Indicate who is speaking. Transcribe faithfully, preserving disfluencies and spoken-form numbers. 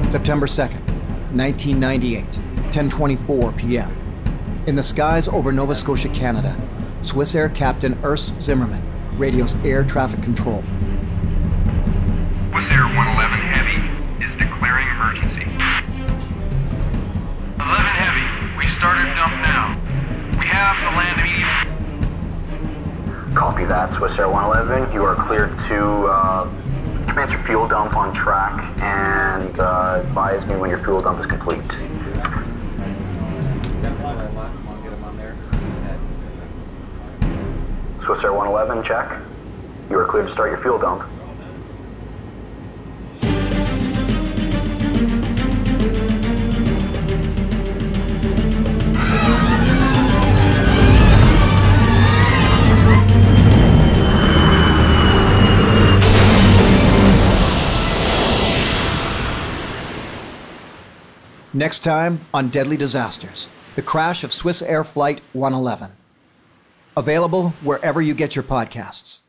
Speaker 1: September second, nineteen ninety-eight, ten twenty-four p m In the skies over Nova Scotia, Canada, Swissair Captain Urs Zimmerman radios air traffic control.
Speaker 2: Swissair one eleven Heavy is declaring emergency. eleven Heavy, we started dump now. We have to land immediately.
Speaker 3: Copy that, Swissair one eleven. You are cleared to uh, commence your fuel dump on track and uh, advise me when your fuel dump is complete. Swissair one eleven, check. You are cleared to start your fuel dump.
Speaker 1: Next time on Deadly Disasters, the crash of Swissair Flight one eleven. Available wherever you get your podcasts.